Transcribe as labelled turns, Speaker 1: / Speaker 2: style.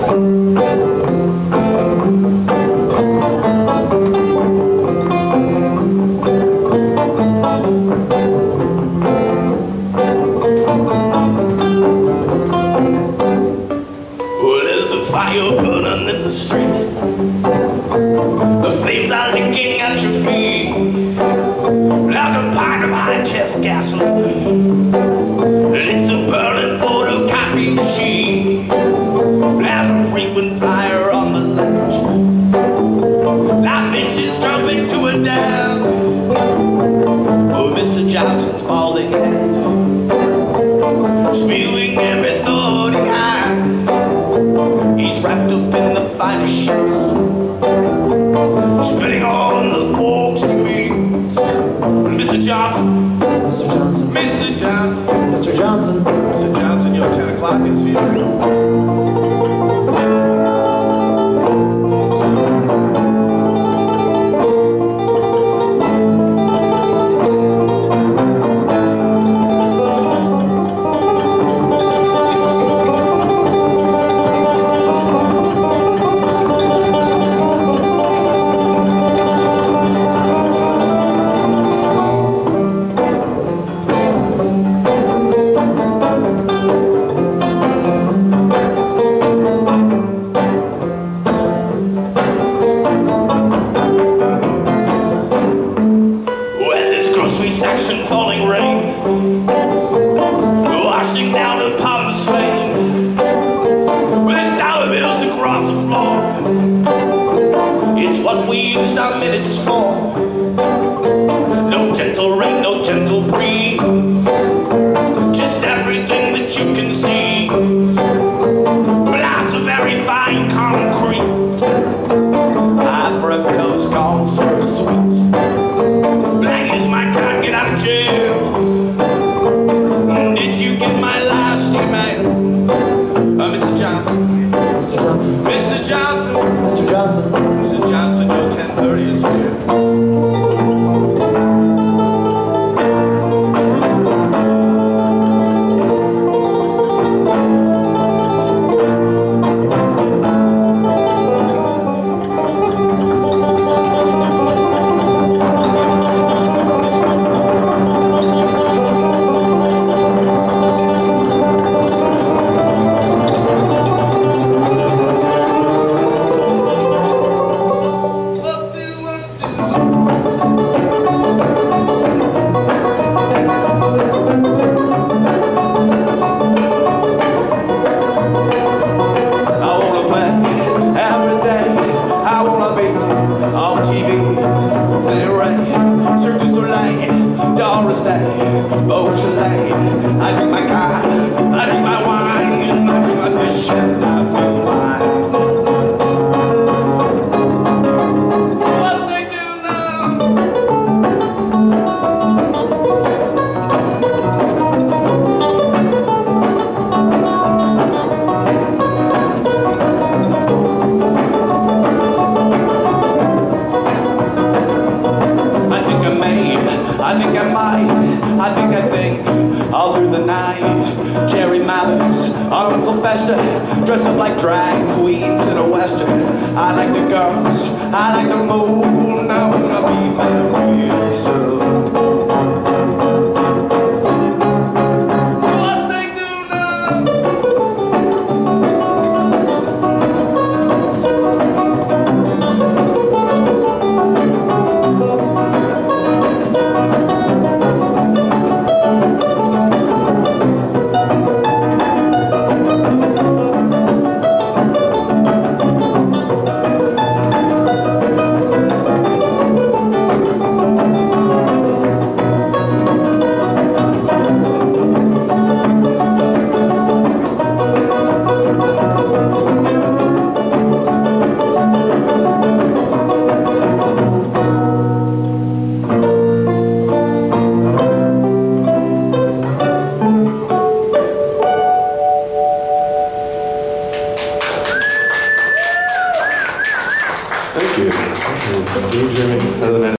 Speaker 1: Well, there's a fire burning in the street. The flames are licking at your feet. There's a pint of high-test gasoline. It's a burning photocopy machine. There's a frequent flyer on the ledge. I think she's jumping to a death. Oh, Mr. Johnson's balding head, spewing every thought he had. He's wrapped up in the finest shirts, spitting on the folks he meets. Mr. Johnson,
Speaker 2: Mr. Johnson,
Speaker 1: Mr. Johnson,
Speaker 2: Mr. Johnson,
Speaker 1: Mr. Johnson, your 10 o'clock is here. Section falling rain, washing down upon the slain, with dollar bills across the floor. It's what we used our minutes for. No gentle rain, no gentle breeze, just everything that you can see. Lots of very fine concrete, high fructose corn syrup sweet. Black is my card, get out of jail. Did you get my last email? Mr. Johnson,
Speaker 2: Mr. Johnson,
Speaker 1: Mr. Johnson,
Speaker 2: Mr. Johnson,
Speaker 1: Mr. Johnson, your 10:30 is here. Beaujolais. I drink my car, I drink my wine, I drink my fish, and I feel fine. What they do now? I think I may, I think I might, I think all through the night. Jerry Mathers, our Uncle Fester, dressed up like drag queens in a western. I like the girls, I like the moon, I wanna be there real soon.